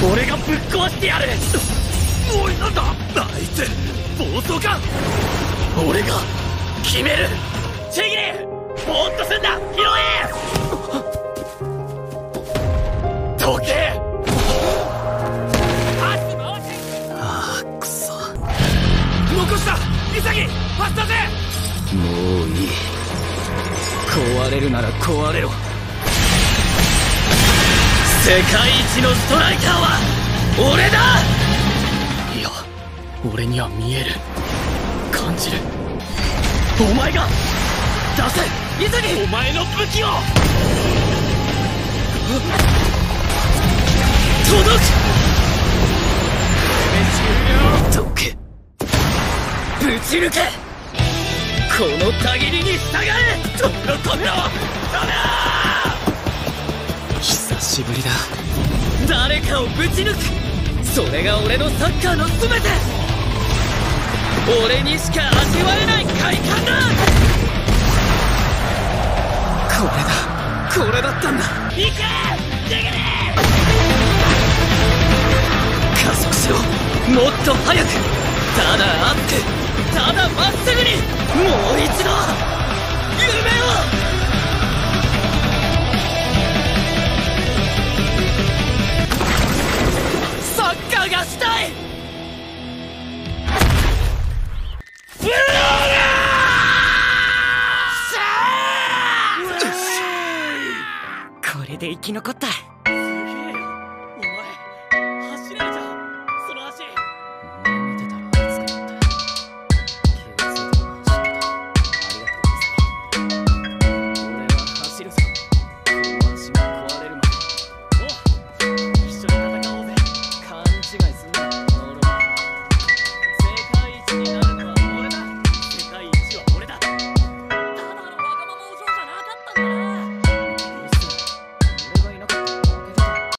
俺がぶっ壊してやる。おい、なんだあいつ暴走か。俺が決める。チェギリ、ぼーっとすんな。拾え。どけ。ああ、くそ。残した。潔、発射せ。もういい。壊れるなら壊れろ。世界一のストライカーは俺だ。いや、俺には見える、感じる。お前が出せ、潔。お前の武器を。届く。どけ。ぶち抜け。このたぎりに従え。止めろ止めろ止めろ。久しぶりだ。誰かをぶち抜く。それが俺のサッカーの全て。俺にしか味わえない快感だ。これだったんだ。行けジェゲレ。加速しろ。もっと速く。ただ熱く、ただまっすぐに。もう一度夢を。サッカーがしたい。これで生き残った。